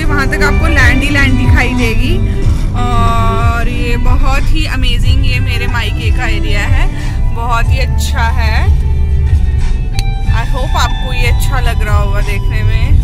वहाँ तक आपको लैंड ही लैंड दिखाई देगी। और ये बहुत ही अमेजिंग, ये मेरे मायके का एरिया है, बहुत ही अच्छा है। आई होप आपको ये अच्छा लग रहा होगा देखने में।